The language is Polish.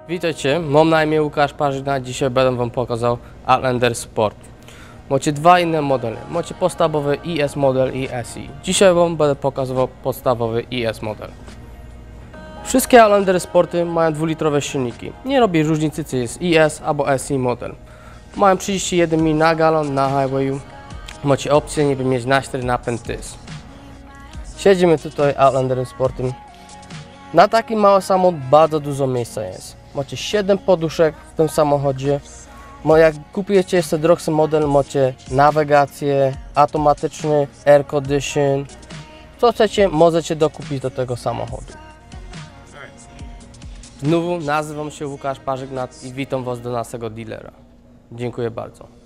Witajcie, mam na imię Łukasz Parzyk, a dzisiaj będę Wam pokazał Outlander Sport. Macie dwa inne modele, macie podstawowy ES model i SI. Dzisiaj Wam będę pokazywał podstawowy ES model. Wszystkie Outlander Sporty mają 2-litrowe silniki. Nie robi różnicy, czy jest ES albo SI model. Mają 31 mil na galon na highwayu. Macie opcję, nie mieć na 4 napęd TYS. Siedzimy tutaj Outlanderem Sportem. Na taki mały samochód bardzo dużo miejsca jest. Macie 7 poduszek w tym samochodzie. Jak kupujecie jeszcze droższy model, macie nawigację, automatyczny air condition. Co chcecie, możecie dokupić do tego samochodu. Znowu nazywam się Łukasz Parzyk i witam Was do naszego dealera. Dziękuję bardzo.